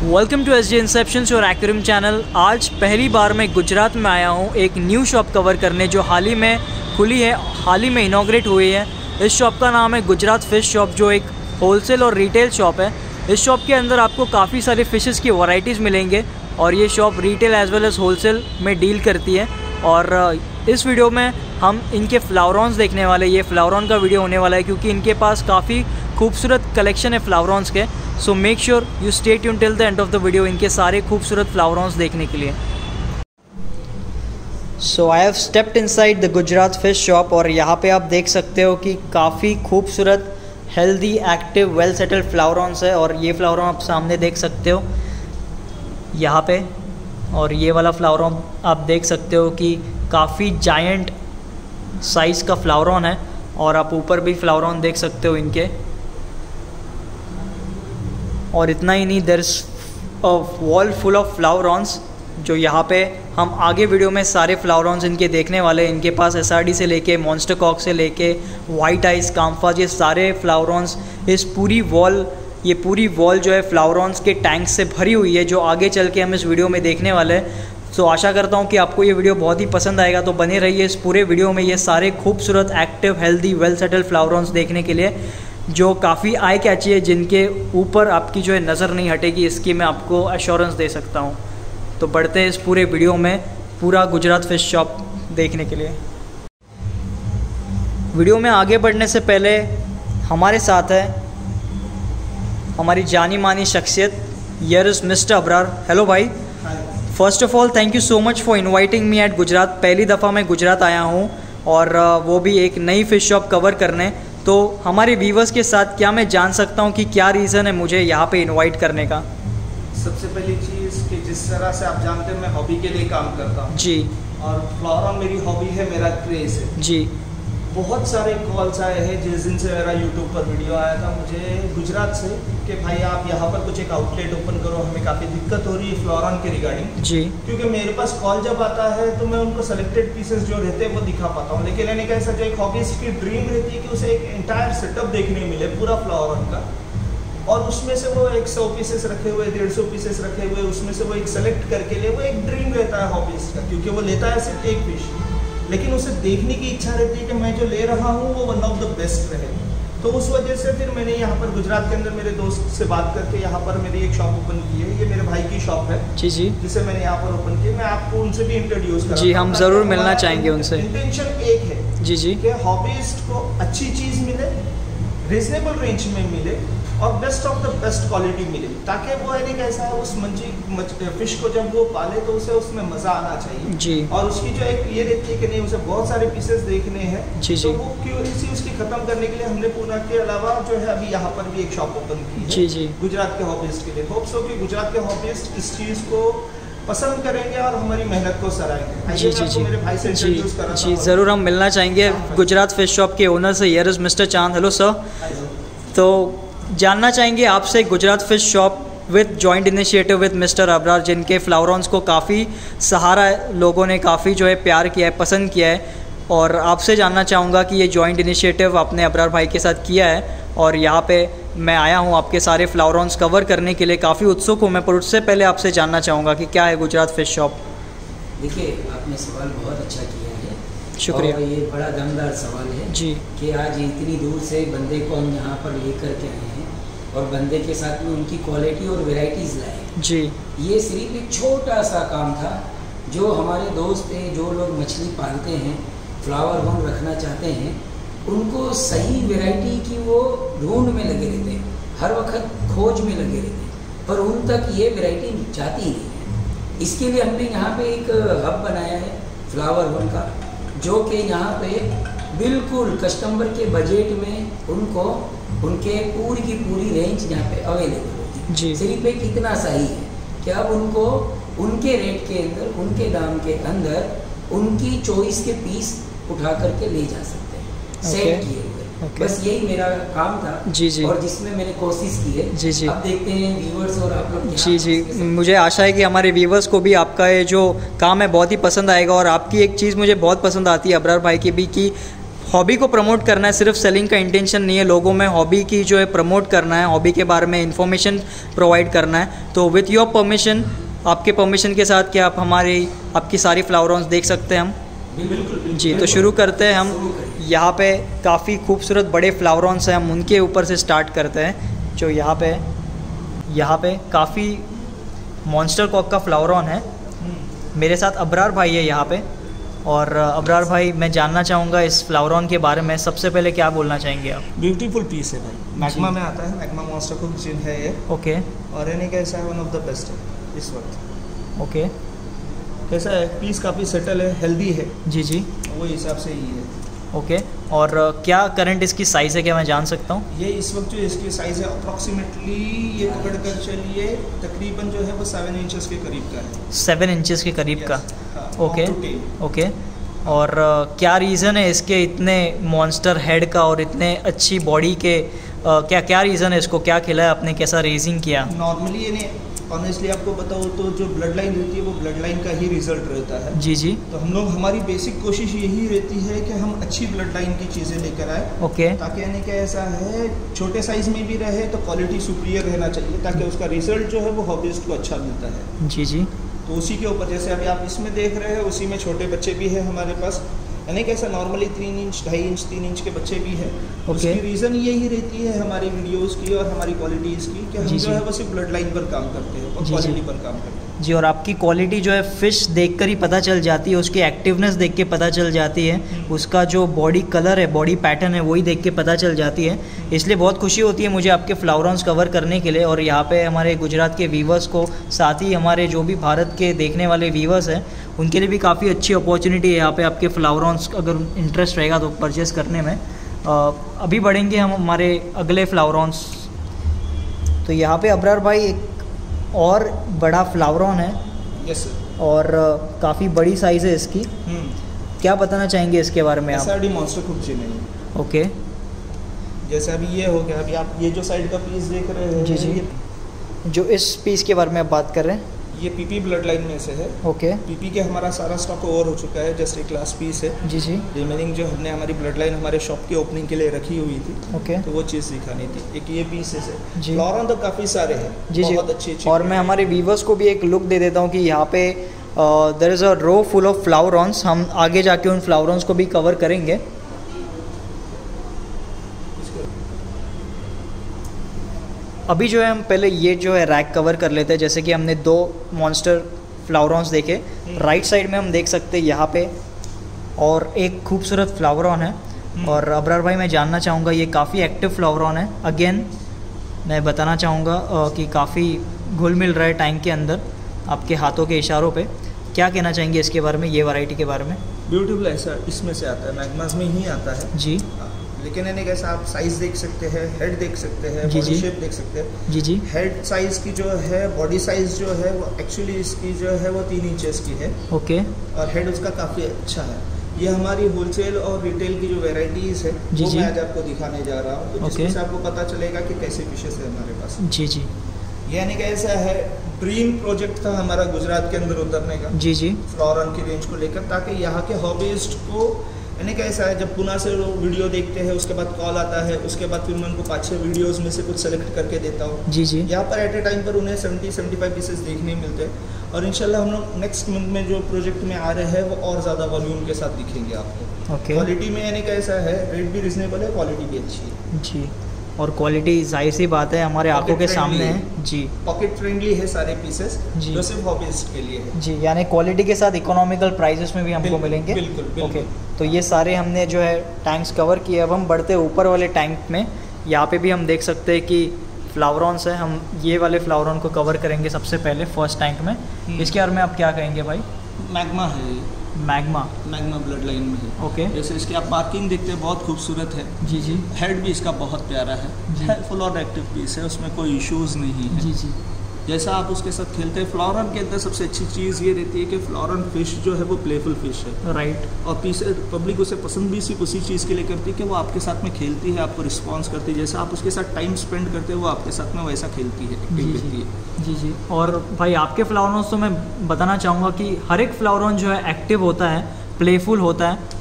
Welcome to SJ इंसेप्शंस और aquarium channel. आज पहली बार मैं गुजरात में आया हूँ एक न्यू शॉप कवर करने जो हाल ही में खुली है, हाल ही में इनॉग्रेट हुई है। इस शॉप का नाम है गुजरात फ़िश शॉप, जो एक होलसेल और रिटेल शॉप है। इस शॉप के अंदर आपको काफ़ी सारे फ़िशेस की वैरायटीज़ मिलेंगे और ये shop retail as well as wholesale में डील करती है। और इस वीडियो में हम इनके फ्लावरॉन्स देखने वाले, ये फ्लावरॉन का वीडियो होने वाला है क्योंकि इनके पास काफ़ी खूबसूरत कलेक्शन है फ्लावरॉन्स के। So make sure you stay tune till the end of the video इनके सारे खूबसूरत फ्लावरॉन्स देखने के लिए। So I have stepped inside the Gujarat fish shop और यहाँ पे आप देख सकते हो कि काफ़ी खूबसूरत healthy active well settled flowerhorns है। और ये फ्लावरॉन आप सामने देख सकते हो यहाँ पे, और ये वाला फ्लावरॉन आप देख सकते हो कि काफ़ी जायंट साइज़ का फ्लावरॉन है। और आप ऊपर भी फ्लावरॉन देख सकते हो इनके। और इतना ही नहीं, there is a wall full of flowerhorns जो यहाँ पे हम आगे वीडियो में सारे फ्लावरॉन्स इनके देखने वाले हैं। इनके पास SRD से लेके मॉन्स्टर कॉक से लेके वाइट आइस काम्फाज, ये सारे फ्लावरॉन्स, इस पूरी वॉल, ये पूरी वॉल जो है फ्लावरॉन्स के टैंक से भरी हुई है, जो आगे चल के हम इस वीडियो में देखने वाले हैं। तो आशा करता हूँ कि आपको ये वीडियो बहुत ही पसंद आएगा, तो बने रहिए इस पूरे वीडियो में ये सारे खूबसूरत active healthy well settled flowerhorns देखने के लिए, जो काफ़ी आई कैची है, जिनके ऊपर आपकी जो है नज़र नहीं हटेगी, इसकी मैं आपको एश्योरेंस दे सकता हूँ। तो बढ़ते हैं इस पूरे वीडियो में पूरा गुजरात फ़िश शॉप देखने के लिए। वीडियो में आगे बढ़ने से पहले हमारे साथ है हमारी जानी मानी शख्सियत, here is mister Abrar. Hello भाई, first of all thank you so much for inviting me at Gujarat. पहली दफ़ा मैं गुजरात आया हूँ और वो भी एक नई फ़िश शॉप कवर करने। तो हमारे व्यूवर्स के साथ क्या मैं जान सकता हूँ कि क्या रीज़न है मुझे यहाँ पे इनवाइट करने का? सबसे पहली चीज़ कि जिस तरह से आप जानते हैं मैं हॉबी के लिए काम करता हूँ जी, और फ्लावरॉन मेरी हॉबी है, मेरा क्रेज़ है जी। बहुत सारे कॉल्स आए हैं जिस दिन से मेरा यूट्यूब पर वीडियो आया था मुझे गुजरात से कि भाई आप यहाँ पर कुछ एक आउटलेट ओपन करो, हमें काफ़ी दिक्कत हो रही है फ्लावरॉन के रिगार्डिंग जी। क्योंकि मेरे पास कॉल जब आता है तो मैं उनको सेलेक्टेड पीसेस जो रहते हैं वो दिखा पाता हूँ, लेकिन मैंने कैसा जो एक हॉबीस्ट की ड्रीम रहती है कि उसे एक एंटायर सेटअप देखने मिले पूरा फ्लावरॉन का, और उसमें से वो 100 पीसेस रखे हुए, 150 पीसेस रखे हुए, उसमें से वो एक सेलेक्ट करके ले, वो एक ड्रीम रहता है हॉबीस्ट का, क्योंकि वो लेता है सिर्फ एक फिश, लेकिन उसे देखने की इच्छा रहती है कि मैं जो ले रहा हूँ वो वन ऑफ द बेस्ट रहे। तो उस वजह से फिर मैंने यहाँ पर गुजरात के अंदर मेरे दोस्त से बात करके यहाँ पर मेरी एक शॉप ओपन की है। ये मेरे भाई की शॉप है जी जी, जिसे मैंने यहाँ पर ओपन की। मैं आपको उनसे भी इंट्रोड्यूस करूँ। जी, हम ज़रूर मिलना चाहेंगे उनसे। इंटेंशन एक है जी जी, कि हॉबीस्ट को अच्छी चीज़ मिले, रीजनेबल रेंज में मिले और best of the best quality मिले, ताकि वो है कैसा है उस फिश को जब वो पाले तो उसे उसमें मज़ा आना चाहिए जी। और उसकी जो एक ये रहती है कि नहीं उसे बहुत सारे पीसेस देखने हैं जी तो जी, वो क्यूरियसिटी उसकी ख़त्म करने के लिए हमने पूना के अलावा जो है अभी यहाँ पर भी एक शॉप ओपन की है जी जी, गुजरात के हॉबीस्ट के लिए। होप सो कि गुजरात के हॉबीस्ट इस चीज़ को पसंद करेंगे और हमारी मेहनत को सराहेंगे। जी जी जी, मेरे भाई से जी इंट्रोड्यूस करा जी, ज़रूर हम मिलना चाहेंगे गुजरात फ़िश शॉप के ओनर से। Here is mister Chand. Hello sir. तो जानना चाहेंगे आपसे Gujarat fish shop with joint initiative with mister Abrar, जिनके फ्लावरॉन्स को काफ़ी सहारा लोगों ने काफ़ी जो है प्यार किया है, पसंद किया है, और आपसे जानना चाहूँगा कि ये जॉइंट इनिशिएटिव आपने अबरार भाई के साथ किया है और यहाँ पे मैं आया हूँ आपके सारे फ्लावरॉन्स कवर करने के लिए, काफ़ी उत्सुक हूँ मैं। पर उससे पहले आपसे जानना चाहूँगा कि क्या है गुजरात फ़िश शॉप? देखिए, आपने सवाल बहुत अच्छा किया है, शुक्रिया। और ये बड़ा दमदार सवाल है जी, कि आज इतनी दूर से बंदे को हम यहाँ पर लेकर के आए हैं और बंदे के साथ में उनकी क्वालिटी और वैरायटीज़ लाए जी, ये सिर्फ एक छोटा सा काम था। जो हमारे दोस्त हैं, जो लोग मछली पालते हैं, फ्लावर होम रखना चाहते हैं, उनको सही वैरायटी की वो ढूंढ में लगे रहते हैं, हर वक्त खोज में लगे रहते हैं, पर उन तक ये वैरायटी जाती नहीं है। इसके लिए हमने यहाँ पे एक हब बनाया है फ्लावर होम का, जो कि यहाँ पे बिल्कुल कस्टमर के बजट में उनको उनके पूरी की पूरी रेंज यहाँ पे अवेलेबल होती है। जी, सिर्फ एक इतना सही है कि अब उनको उनके रेट के अंदर, उनके दाम के अंदर उनकी चॉइस के पीस उठा करके ले जा सकते हैं, सेट किए हुए। बस यही मेरा काम था जी जी, और जिसमें मैंने कोशिश की है। जी जी, अब देखते हैं व्यूअर्स और आप लोग। जी जी, मुझे आशा है कि हमारे व्यूवर्स को भी आपका ये जो काम है बहुत ही पसंद आएगा। और आपकी एक चीज़ मुझे बहुत पसंद आती है अबरार भाई की भी, कि हॉबी को प्रमोट करना है, सिर्फ सेलिंग का इंटेंशन नहीं है, लोगों में हॉबी की जो है प्रमोट करना है, हॉबी के बारे में इंफॉर्मेशन प्रोवाइड करना है। तो विथ योर परमिशन, आपके परमिशन के साथ क्या आप आपकी सारी फ्लावरॉन्स देख सकते हैं हम? बिल्कुल जी, तो शुरू करते हैं हम। यहाँ पे काफ़ी खूबसूरत बड़े फ्लावरॉन्स हैं, हम उनके ऊपर से स्टार्ट करते हैं। जो यहाँ पे काफ़ी मॉन्स्टर कॉक का फ्लावरॉन है। मेरे साथ अबरार भाई है यहाँ पे, और अबरार भाई मैं जानना चाहूँगा इस फ्लावरॉन के बारे में। सबसे पहले क्या बोलना चाहेंगे आप? ब्यूटीफुल पीस है भाई, मैग्मा में आता है, मैग्मा मॉन्स्टर कॉक जिन है ये। ओके। और यानी कैसा है, वन ऑफ द बेस्ट है इस वक्त। ओके। कैसा है, पीस काफ़ी सेटल है, हेल्दी है। जी जी, वो हिसाब से ही है। ओके। और क्या करंट इसकी साइज़ है, क्या मैं जान सकता हूँ? ये इस वक्त जो इसकी साइज़ है अप्रॉक्सीमेटली, ये पकड़ कर चलिए तकरीबन जो है वो 7 इंचेस के करीब का है। 7 इंचेस के करीब का। Okay okay. और क्या रीज़न है इसके इतने मॉन्स्टर हेड का और इतने अच्छी बॉडी के? क्या रीज़न है इसको, क्या खिलाया आपने, कैसा रेजिंग किया? नॉर्मली यानी ऑनेस्टली आपको बताओ तो जो ब्लड लाइन रहती है वो ब्लड लाइन का ही रिजल्ट रहता है। जी जी। तो हम लोग, हमारी बेसिक कोशिश यही रहती है कि हम अच्छी ब्लड लाइन की चीज़ें लेकर आए। ओके। ताकि यानी कि ऐसा है, छोटे साइज़ में भी रहे तो क्वालिटी सुपीरियर रहना चाहिए, ताकि उसका रिजल्ट जो है वो हॉबीस्ट को अच्छा मिलता है। जी जी। तो उसी के ऊपर, जैसे अभी आप इसमें देख रहे हैं, उसी में छोटे बच्चे भी हैं हमारे पास, यानी कि ऐसा नॉर्मली 3 इंच 2.5 इंच 3 इंच के बच्चे भी हैं। उसकी रीज़न यही रहती है हमारी वीडियोस की और हमारी क्वालिटीज़ की, कि हम जो है वो सिर्फ ब्लड लाइन पर काम करते हैं और क्वालिटी पर काम करते हैं। जी, और आपकी क्वालिटी जो है फ़िश देखकर ही पता चल जाती है, उसकी एक्टिवनेस देख के पता चल जाती है, उसका जो बॉडी कलर है, बॉडी पैटर्न है, वही देख के पता चल जाती है। इसलिए बहुत खुशी होती है मुझे आपके फ्लावरॉन्स कवर करने के लिए। और यहाँ पे हमारे गुजरात के व्यूवर्स को, साथ ही हमारे जो भी भारत के देखने वाले व्यूवर्स हैं, उनके लिए भी काफ़ी अच्छी अपॉर्चुनिटी है यहाँ पे आपके फ्लावरॉन्स, अगर इंटरेस्ट रहेगा तो परचेज़ करने में। अभी बढ़ेंगे हम हमारे अगले फ्लावरॉन्स। तो यहाँ पे अबरार भाई एक और बड़ा फ्लावरॉन है। Yes sir. और काफ़ी बड़ी साइज़ है इसकी। क्या बताना चाहेंगे इसके बारे में आप? SRD मॉन्स्टर कॉक जिन है। ओके। जैसे अभी ये हो गया, अभी आप ये जो साइड का पीस देख रहे हैं, जी जी, जो इस पीस के बारे में आप बात कर रहे हैं, ये पीपी ब्लड लाइन में से है। ओके। पीपी के हमारा सारा स्टॉक ओवर हो चुका है, जस्ट एक लास्ट पीस है। जी जी। रिमेनिंग जो हमने हमारी ब्लड लाइन हमारे शॉप की ओपनिंग के लिए रखी हुई थी, ओके, तो वो चीज़ दिखानी थी। एक ये पीसेस है जी। फ्लावरॉन तो काफ़ी सारे हैं। जी जी, बहुत अच्छी। और मैं हमारे व्यूवर्स को भी एक लुक दे देता हूँ कि यहाँ पे there is a row full of flowerhorns. हम आगे जाके उन फ्लावरॉन्स को भी कवर करेंगे। अभी जो है हम पहले ये जो है रैक कवर कर लेते हैं। जैसे कि हमने 2 मॉन्स्टर फ्लावरॉन्स देखे, राइट साइड में हम देख सकते हैं यहाँ पे और एक खूबसूरत फ्लावरॉन है। और अबरार भाई मैं जानना चाहूँगा, ये काफ़ी एक्टिव फ्लावरॉन है। अगेन मैं बताना चाहूँगा कि काफ़ी घुल मिल रहा है टैंक के अंदर आपके हाथों के इशारों पे। क्या कहना चाहेंगे इसके बारे में, ये वैरायटी के बारे में? ब्यूटीफुल है सर, इसमें से आता है, मैग्मास में ही आता है जी। लेकिन यानी कैसा, आप साइज़ देख सकते हैं, हेड देख सकते हैं, जी बॉडी जी, शेप देख सकते हैं। जी जी। हेड साइज़ की जो है, बॉडी साइज़ जो है वो एक्चुअली इसकी जो है वो 3 इंचेस की है। ओके। और हेड उसका काफ़ी अच्छा है। ये हमारी होलसेल और रिटेल की जो वेराइटीज़ है जी वो जी, मैं आज आपको दिखाने जा रहा हूँ, तो जिससे आपको पता चलेगा कि कैसे फिशेस है हमारे पास। जी जी। यानी कि ऐसा है, ड्रीम प्रोजेक्ट था हमारा गुजरात के अंदर उतरने का। जी जी। फ्लोरन की रेंज को लेकर, ताकि यहाँ के हॉबीस्ट को, यानी कैसा है, जब पुणे से लोग वीडियो देखते हैं, उसके बाद कॉल आता है, उसके बाद फिर मैं उनको 5-6 वीडियोस में से कुछ सेलेक्ट करके देता हूँ। जी जी। यहाँ पर एट ए टाइम पर उन्हें 70-75 पीसेस देखने मिलते हैं। और इंशाल्लाह हम लोग नेक्स्ट मंथ में जो प्रोजेक्ट में आ रहे हैं वो और ज़्यादा वॉल्यूम के साथ दिखेंगे आपको। ओके। क्वालिटी में यानी कैसा है, रेट भी रिजनेबल है, क्वालिटी भी अच्छी है। जी, और क्वालिटी जाहिर सी बात है हमारे आंखों के सामने है। जी, पॉकेट फ्रेंडली है सारे पीसेस, जी, जो सिर्फ हॉबीस्ट के लिए है। जी, यानी क्वालिटी के साथ इकोनॉमिकल प्राइसेस में भी हमको बिल्कुल, मिलेंगे। बिल्कुल, बिल्कुल। ओके, तो ये सारे हमने जो है टैंक्स कवर किए। अब हम बढ़ते ऊपर वाले टैंक में। यहाँ पे भी हम देख सकते हैं कि फ्लावरॉन्स है। हम ये वाले फ्लावरॉन को कवर करेंगे सबसे पहले फर्स्ट टैंक में। इसके बारे में आप क्या कहेंगे भाई? मैग्मा है, मैग्मा ब्लड लाइन में है। ओके। जैसे इसकी आप मार्किंग देखते हैं, बहुत खूबसूरत है। जी जी। हेड भी इसका बहुत प्यारा है, फुल और एक्टिव पीस है, उसमें कोई इश्यूज नहीं है। जी जी। जैसा आप उसके साथ खेलते हैं, फ्लोरन के अंदर सबसे अच्छी चीज़ ये रहती है कि फ्लोरन फिश जो है वो प्लेफुल फिश है। राइट। और पब्लिक उसे पसंद भी सिर्फ उसी चीज़ के लिए करती है कि वो आपके साथ में खेलती है, आपको रिस्पॉन्स करती है। जैसा आप उसके साथ टाइम स्पेंड करते हैं, वो आपके साथ में वैसा खेलती है, एक्टिव रहती है। जी जी। और भाई आपके फ्लावरॉन्स तो मैं बताना चाहूँगा कि हर एक फ्लावरॉन जो है एक्टिव होता है, प्लेफुल होता है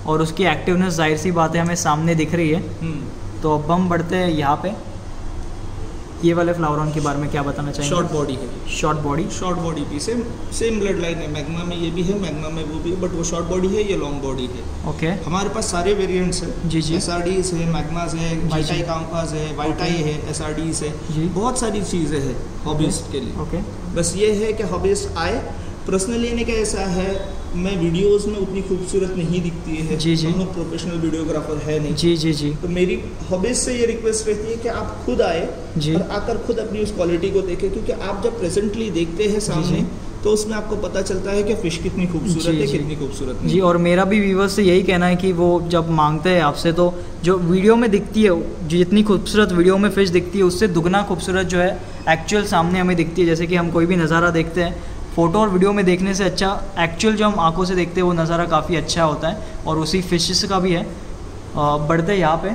और उसकी एक्टिवनेस जाहिर सी बात है हमें सामने दिख रही है। तो अब हम बढ़ते हैं यहाँ पे, ये वाले फ्लावरॉन के बारे में क्या बताना चाहेंगे? शॉर्ट बॉडी है, शॉर्ट बॉडी पीस है, सेम ब्लड लाइन है, मैग्मा में ये भी है, मैग्मा में वो भी है, बट वो शॉर्ट बॉडी है, ये लॉन्ग बॉडी है। ओके, हमारे पास सारे वेरिएंट्स हैं। जी जी, एसआरडीज है, मैग्मास है, वाइटाई काम्पास है, वाइटाई है, एसआरडीज है, बहुत सारी चीज़ें हैं हॉबिस्ट के लिए। ओके, बस ये है कि हॉबिस्ट आए। पर्सनली ने क्या ऐसा है, मैं वीडियोस में उतनी खूबसूरत नहीं दिखती है, जी जी, हम लोग प्रोफेशनल वीडियोग्राफर है नहीं, जी जी जी, तो मेरी हॉबीज से ये रिक्वेस्ट रहती है कि आप खुद आए जी, और आकर खुद अपनी उस क्वालिटी को देखें, क्योंकि आप जब प्रेजेंटली देखते हैं सामने तो उसमें आपको पता चलता है कि फिश कितनी खूबसूरत है, कितनी खूबसूरत नहीं। जी, और मेरा भी व्यूअर्स से यही कहना है कि वो जब मांगते हैं आपसे तो जो वीडियो में दिखती है, जितनी खूबसूरत वीडियो में फिश दिखती है उससे दुगना खूबसूरत जो है एक्चुअल सामने हमें दिखती है। जैसे कि हम कोई भी नज़ारा देखते हैं फ़ोटो और वीडियो में देखने से अच्छा एक्चुअल जो हम आंखों से देखते हैं वो नज़ारा काफ़ी अच्छा होता है, और उसी फिशेस का भी है। बढ़ते यहाँ पे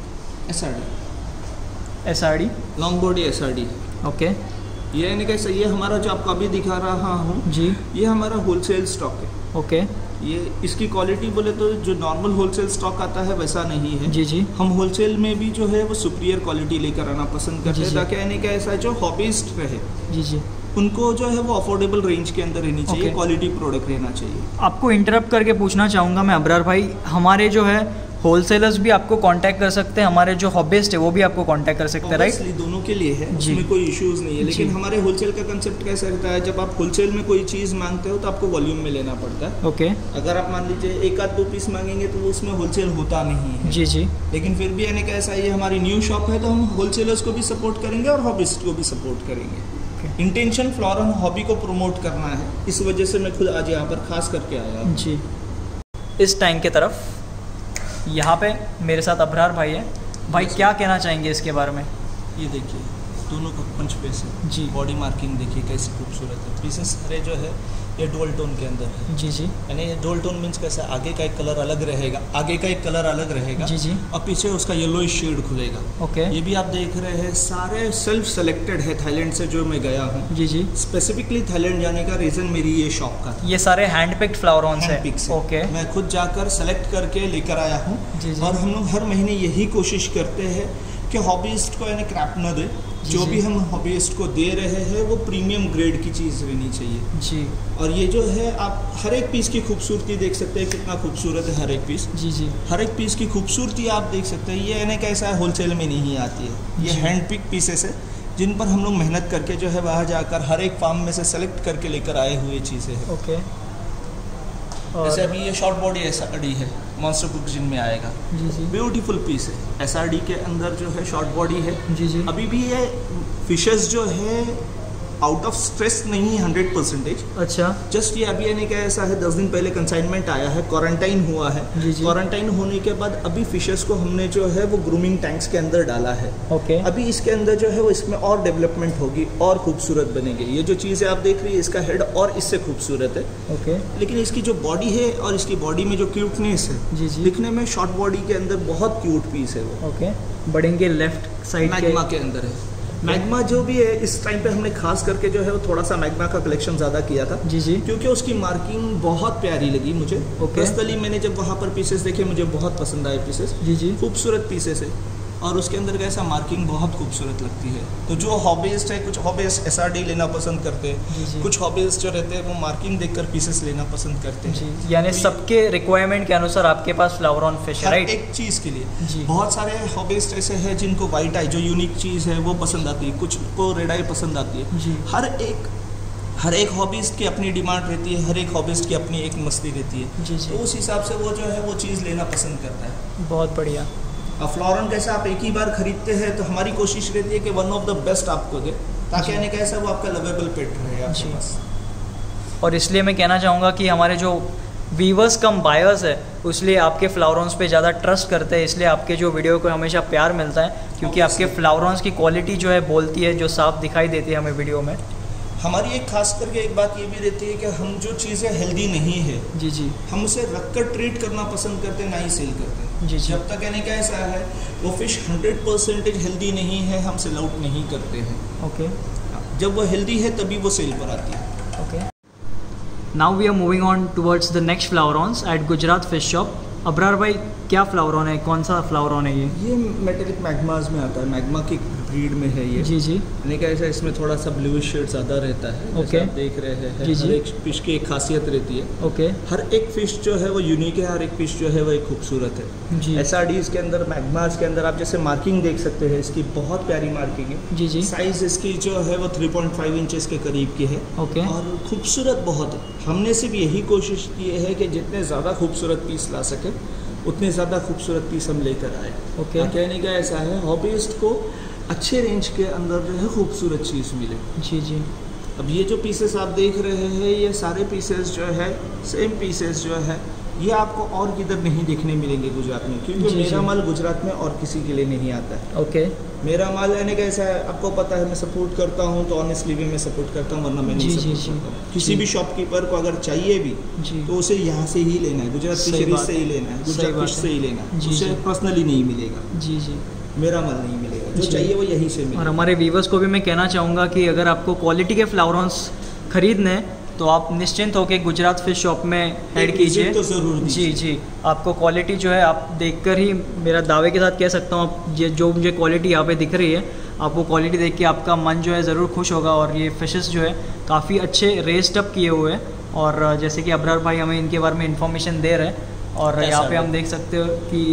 SRD long body SRD. Okay, ये यानी कैसा, ये हमारा जो आपको अभी दिखा रहा हूँ जी, ये हमारा होलसेल स्टॉक है। ओके, ये इसकी क्वालिटी बोले तो जो नॉर्मल होलसेल स्टॉक आता है वैसा नहीं है। जी जी, हम होलसेल में भी जो है वो सुपीरियर क्वालिटी लेकर आना पसंद करते हैं, ताकि यानी कि ऐसा जो हॉबिस्ट रहे, जी जी, उनको जो है वो अफोर्डेबल रेंज के अंदर रहनी चाहिए, क्वालिटी प्रोडक्ट रहना चाहिए। आपको इंटरप्ट करके पूछना चाहूँगा मैं अबरार भाई, हमारे जो है होलसेलर्स भी आपको कांटेक्ट कर सकते हैं, हमारे जो हॉबिस्ट है वो भी आपको कांटेक्ट कर सकते हैं, राइट? दोनों के लिए है, उसमें कोई इश्यूज नहीं है। लेकिन हमारे होलसेल का कंसेप्ट कैसा रहता है, जब आप होलसेल में कोई चीज़ मांगते हो तो आपको वॉल्यूम में लेना पड़ता है। ओके, अगर आप मान लीजिए 1 आध 2 पीस मांगेंगे तो उसमें होलसेल होता नहीं है। जी जी, लेकिन फिर भी यानी कैसा, ये हमारी न्यू शॉप है तो हम होलसेलर्स को भी सपोर्ट करेंगे और हॉबिस्ट को भी सपोर्ट करेंगे। इंटेंशन फ्लोरन हॉबी को प्रमोट करना है, इस वजह से मैं खुद आज यहाँ पर खास करके आया जी। इस टैंक की तरफ यहाँ पे मेरे साथ अबरार भाई है। भाई क्या कहना चाहेंगे इसके बारे में? ये देखिए दोनों का पंच पेस है जी, बॉडी मार्किंग देखिए कैसी खूबसूरत है। पीसेस सारे जो है ये डुअल टोन के अंदर है। जी जी, यानी ये डुअल टोन मीन्स कैसा, आगे का एक कलर अलग रहेगा, आगे का एक कलर अलग रहेगा, जी जी, और पीछे उसका येलोइश शेड खुलेगा। ओके, ये भी आप देख रहे हैं सारे सेल्फ सेलेक्टेड है थाईलैंड से जो मैं गया हूँ। जी जी, स्पेसिफिकली थाईलैंड जाने का रीज़न मेरी ये शॉप का था। ये सारे हैंड पिक्ड फ्लावरॉन्स है। ओके, मैं खुद जाकर सेलेक्ट करके लेकर आया हूँ। जी जी, और हम लोग हर महीने यही कोशिश करते हैं कि हॉबीस्ट को यानी क्रैप न दे, जो भी हम हॉबीस्ट को दे रहे हैं वो प्रीमियम ग्रेड की चीज़ रहनी चाहिए जी। और ये जो है आप हर एक पीस की खूबसूरती देख सकते हैं, कितना खूबसूरत है हर एक पीस। जी जी, हर एक पीस की खूबसूरती आप देख सकते हैं। ये यानी कैसा है, होलसेल में नहीं आती है, ये हैंड पिक पीसेस है जिन पर हम लोग मेहनत करके जो है वहाँ जाकर हर एक फार्म में से सेलेक्ट करके लेकर आए हुए चीज़ें हैं। ओके, जैसे अभी ये शॉर्ट बॉडी एसआरडी है, मॉन्स्टर कुकिंग में आएगा। जी जी, ब्यूटीफुल पीस है। एसआरडी के अंदर जो है शॉर्ट बॉडी है। जी जी, अभी भी ये फिशेस जो है आउट ऑफ स्ट्रेस नहीं है 100%। अच्छा, जस्ट ये अभी यानी क्या ऐसा है, 10 दिन पहले कंसाइनमेंट आया है, क्वारंटाइन हुआ है। जी जी, क्वारंटाइन होने के बाद अभी फिशेस को हमने जो है वो ग्रूमिंग टैंक्स के अंदर डाला है। ओके, अभी इसके अंदर जो है वो इसमें और डेवलपमेंट होगी और खूबसूरत बनेगी। ये जो चीज़ है आप देख रही है, इसका हेड और इससे खूबसूरत है। ओके, लेकिन इसकी जो बॉडी है और इसकी बॉडी में जो क्यूटनेस है, जी जी, दिखने में शॉर्ट बॉडी के अंदर बहुत क्यूट पीस है वो। ओके, बढ़ेंगे लेफ्ट साइड मैग्मा के अंदर है। मैग्मा जो भी है इस टाइम पे हमने खास करके जो है वो थोड़ा सा मैग्मा का कलेक्शन ज़्यादा किया था। जी जी, क्योंकि उसकी मार्किंग बहुत प्यारी लगी मुझे। पर्सनली मैंने जब वहाँ पर पीसेस देखे मुझे बहुत पसंद आए पीसेस। जी जी, खूबसूरत पीसेस है और उसके अंदर कैसा मार्किंग बहुत खूबसूरत लगती है। तो जो हॉबीस्ट है, कुछ हॉबीस्ट एसआरडी लेना पसंद करते हैं, कुछ हॉबीस्ट जो रहते हैं वो मार्किंग देखकर पीसेस लेना पसंद करते हैं। जी, यानी सबके रिक्वायरमेंट के अनुसार आपके पास फ्लावर ऑन फिश है, राइट? एक चीज़ के लिए जी, बहुत सारे हॉबीस्ट ऐसे हैं जिनको वाइट आई जो यूनिक चीज़ है वो पसंद आती है, कुछ को रेड आई पसंद आती है। जी, हर एक हॉबीस्ट की अपनी डिमांड रहती है, हर एक हॉबीस्ट की अपनी एक मस्ती रहती है। जी जी, तो उस हिसाब से वो जो है वो चीज़ लेना पसंद करता है। बहुत बढ़िया। फ्लोरन कैसा आप एक ही बार खरीदते हैं तो हमारी कोशिश रहती है कि वन ऑफ द बेस्ट आपको दे, ताकि यानी कैसा वो आपका लवेबल पेट रहे आपके पास। और इसलिए मैं कहना चाहूँगा कि हमारे जो वीवर्स कम बायर्स है इसलिए आपके फ्लावरॉन्स पे ज़्यादा ट्रस्ट करते हैं, इसलिए आपके जो वीडियो को हमेशा प्यार मिलता है, क्योंकि आपके फ्लावरॉन्स की क्वालिटी जो है बोलती है, जो साफ दिखाई देती है हमें वीडियो में। हमारी एक खास करके एक बात ये भी रहती है कि हम जो चीज़ें हेल्दी नहीं है, जी जी, हम उसे रखकर ट्रीट करना पसंद करते हैं, ना ही सेल करते हैं। जी जी, जब तक यानी क्या ऐसा है वो फिश 100% हेल्दी नहीं है हम सेल आउट नहीं करते हैं। ओके, जब वो हेल्दी है तभी वो सेल पर आती है। Okay, now we are moving on towards the next flowerhorns at Gujarat fish shop. Abrar भाई क्या फ्लावरॉन है, कौन सा फ्लावरॉन है ये मेटेलिक मैग्मास में आता है, मैग्मा की ब्रीड में है ये। जी जी। यानी कि ऐसा इसमें थोड़ा सा ब्लूइश शेड ज़्यादा रहता है। ओके। आप देख रहे हैं जी जी। हर एक फिश की एक खासियत रहती है। ओके। हर एक फिश जो है वो यूनिक है, हर एक फिश जो है वो एक खूबसूरत है जी। SRDs के अंदर, मैग्मास के अंदर आप जैसे मार्किंग देख सकते हैं, इसकी बहुत प्यारी मार्किंग है। जी जी। साइज इसकी जो है वो 3.5 इंचेस के करीब की है। ओके। और खूबसूरत बहुत है। हमने सिर्फ यही कोशिश की है कि जितने ज़्यादा खूबसूरत पीस ला सके उतने ज़्यादा खूबसूरत पीस हम लेकर आए। ओके। कहने का ऐसा है, हॉबीइस्ट को अच्छे रेंज के अंदर जो है खूबसूरत चीज़ मिले। जी जी। अब ये जो पीसेस आप देख रहे हैं, ये सारे पीसेस जो है सेम पीसेस जो है ये आपको और किधर नहीं देखने मिलेंगे गुजरात में, क्योंकि जी, मेरा जी। माल गुजरात में और किसी के लिए नहीं आता है। ओके। मेरा माल यानी कैसा है, आपको पता है मैं सपोर्ट करता हूँ तो ऑनेस्टली भी मैं सपोर्ट करता हूँ, वरना मैं नहीं जी, जी, सपोर्ट जी। करता हूँ। किसी जी। भी शॉपकीपर को अगर चाहिए भी जी। तो उसे यहाँ से ही लेना है, गुजरात सही फिशरीज बात से है। ही लेना है, सही गुजरात बात फिश है। से ही लेना है, जी, उसे जी। पर्सनली नहीं मिलेगा, जी जी। मेरा माल नहीं मिलेगा, जो जी। चाहिए वो यहीं से और मिलेगा। हमारे व्यूवर्स को भी मैं कहना चाहूँगा कि अगर आपको क्वालिटी के फ्लावरॉन्स खरीदने हैं तो आप निश्चिंत होकर गुजरात फिश शॉप में हेड एक कीजिए। visit तो ज़रूर जी दीजिए। जी। आपको क्वालिटी जो है आप देखकर ही, मेरा दावे के साथ कह सकता हूँ, आप ये जो मुझे क्वालिटी यहाँ पे दिख रही है, आपको क्वालिटी देख के आपका मन जो है ज़रूर खुश होगा। और ये फिशेस जो है काफ़ी अच्छे रेस्ड अप किए हुए हैं, और जैसे कि अबरार भाई हमें इनके बारे में इंफॉर्मेशन दे रहे हैं। और यहाँ पे हम देख सकते हो कि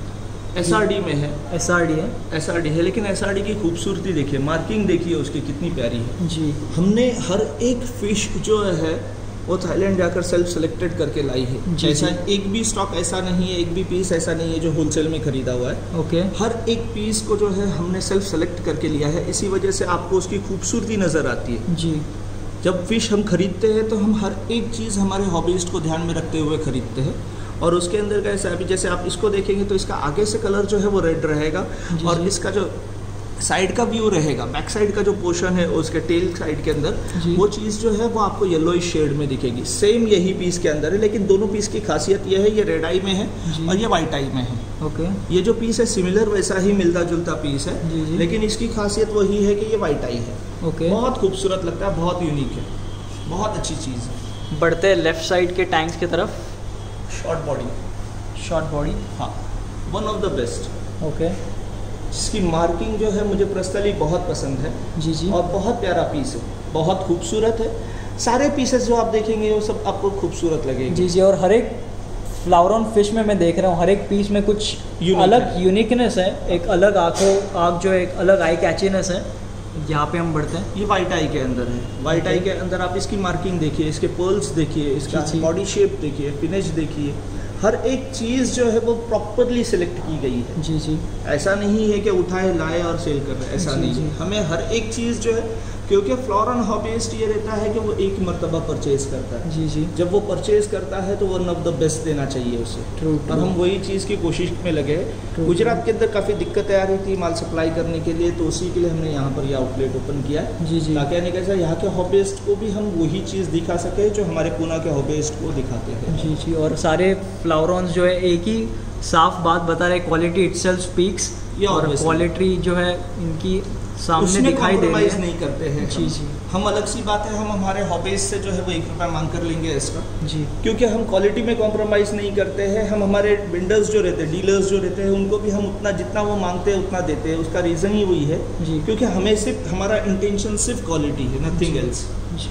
SRD में है, SRD है। SRD है, लेकिन SRD की खूबसूरती देखिए, मार्किंग देखिए उसकी कितनी प्यारी है। जी। हमने हर एक फिश जो है वो थाईलैंड जाकर सेल्फ सेलेक्टेड करके लाई है। जी, ऐसा जी। एक भी स्टॉक ऐसा नहीं है, एक भी पीस ऐसा नहीं है जो होलसेल में खरीदा हुआ है। ओके। हर एक पीस को जो है हमने सेल्फ सेलेक्ट करके लिया है, इसी वजह से आपको उसकी खूबसूरती नज़र आती है। जी। जब फिश हम खरीदते हैं तो हम हर एक चीज़ हमारे हॉबीस्ट को ध्यान में रखते हुए खरीदते हैं। और उसके अंदर कैसा है, अभी जैसे आप इसको देखेंगे तो इसका आगे से कलर जो है वो रेड रहेगा, जी, और जी। इसका जो साइड का व्यू रहेगा, बैक साइड का जो पोर्शन है उसके टेल साइड के अंदर, जी। वो चीज़ जो है वो आपको येलोइश शेड में दिखेगी। सेम यही पीस के अंदर है, लेकिन दोनों पीस की खासियत ये है, ये रेड आई में है जी। और ये वाइट आई में है। ओके। ये जो पीस है सिमिलर वैसा ही मिलता जुलता पीस है, जी, जी। लेकिन इसकी खासियत वही है कि ये वाइट आई है। ओके। बहुत खूबसूरत लगता है, बहुत यूनिक है, बहुत अच्छी चीज़ है। बढ़ते हैं लेफ्ट साइड के टैंक्स की तरफ। Short body, short body. हाँ, one of the best, okay. जिसकी मार्किंग जो है मुझे पर्सनली बहुत पसंद है। जी जी। और बहुत प्यारा पीस है, बहुत खूबसूरत है। सारे पीसेस जो आप देखेंगे वो सब आपको खूबसूरत लगेंगे। जी जी। और हर एक फ्लावरॉन फिश में मैं देख रहा हूँ हर एक पीस में कुछ Unique अलग है। यूनिकनेस है, एक अलग आँख जो है, एक अलग आई कैचीनेस है। यहाँ पे हम बढ़ते हैं। ये वाइट आई के अंदर है। वाइट आई के अंदर आप इसकी मार्किंग देखिए, इसके पर्ल्स देखिए, इसका जी, जी। बॉडी शेप देखिए, फिनिश देखिए, हर एक चीज़ जो है वो प्रॉपरली सिलेक्ट की गई है। जी जी। ऐसा नहीं है कि उठाए लाए और सेल कर रहे हैं, ऐसा जी, नहीं जी। है। हमें हर एक चीज़ जो है, क्योंकि फ्लोरन हॉबीइस्ट ये रहता है कि वो एक मर्तबा परचेज करता है। जी जी। जब वो परचेज करता है तो वन ऑफ द बेस्ट देना चाहिए उसे। ट्रू। और हम वही चीज़ की कोशिश में लगे। True. गुजरात के अंदर काफ़ी दिक्कतें आ रही थी माल सप्लाई करने के लिए, तो उसी के लिए हमने यहाँ पर ये आउटलेट ओपन किया है। जी जी। ताकि यानी कैसा यहाँ के हॉबीइस्ट को भी हम वही चीज़ दिखा सके जो हमारे पूना के हॉबीइस्ट को दिखाते हैं। जी जी। और सारे फ्लावरॉन्स जो है एक ही साफ बात बता रहे, क्वालिटी इटसेल्फ स्पीक्स। ये और obviously। क्वालिटी जो है इनकी सामने उसमें दिखाई दे रही कॉम्प्रोमाइज़ है। नहीं करते हैं जी जी। हम अलग सी बात है, हम हमारे हॉबीज से जो है वो 1 रुपया मांग कर लेंगे एक्स्ट्रा, जी क्योंकि हम क्वालिटी में कॉम्प्रोमाइज़ नहीं करते हैं। हम हमारे वेंडर्स जो रहते हैं, डीलर्स जो रहते हैं, उनको भी हम उतना जितना वो मांगते हैं उतना देते हैं। उसका रीज़न ही वही है, जी। क्योंकि हमें सिर्फ हमारा इंटेंशन सिर्फ क्वालिटी है, nothing else.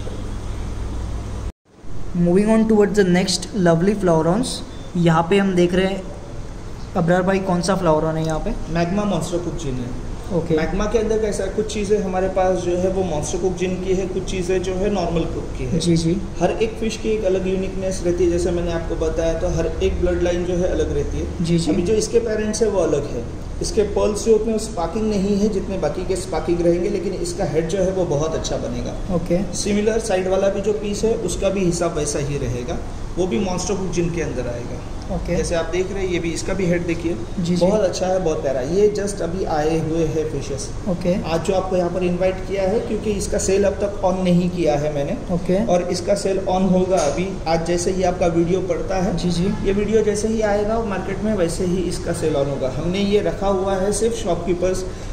Moving on towards the next lovely flowerhorns. यहाँ पे हम देख रहे हैं अबरार भाई, कौन सा फ्लावरॉन है यहाँ पे? मैग्मा मॉन्स्टर कुक जिन है। ओके। मैग्मा के अंदर कैसा है, कुछ चीज़ें हमारे पास जो है वो मॉन्स्टर कुक जिन की है, कुछ चीज़ें जो है नॉर्मल कुक की है। जी जी। हर एक फिश की एक अलग यूनिकनेस रहती है, जैसे मैंने आपको बताया, तो हर एक ब्लड लाइन जो है अलग रहती है। जी जी। अभी जो इसके पेरेंट्स है वो अलग है, इसके पर्ल्स जो उतने स्पार्किंग नहीं है जितने बाकी के स्पार्किंग रहेंगे, लेकिन इसका हेड जो है वो बहुत अच्छा बनेगा। ओके। सिमिलर साइड वाला भी जो पीस है उसका भी हिसाब वैसा ही रहेगा, वो भी मॉन्स्टर कुक जिन के अंदर आएगा। ओके। जैसे आप देख रहे हैं, ये भी इसका भी हेड देखिए, जी जी। बहुत अच्छा है, बहुत प्यारा। ये जस्ट अभी आए हुए हैं फिशेस। ओके। आज जो आपको यहाँ पर इनवाइट किया है, क्योंकि इसका सेल अब तक ऑन नहीं किया है मैंने, ओके। और इसका सेल ऑन होगा अभी। आज जैसे ही आपका वीडियो पड़ता है, जी जी। ये वीडियो जैसे ही आएगा मार्केट में, वैसे ही इसका सेल ऑन होगा। हमने ये रखा हुआ है सिर्फ शॉपकीपर्स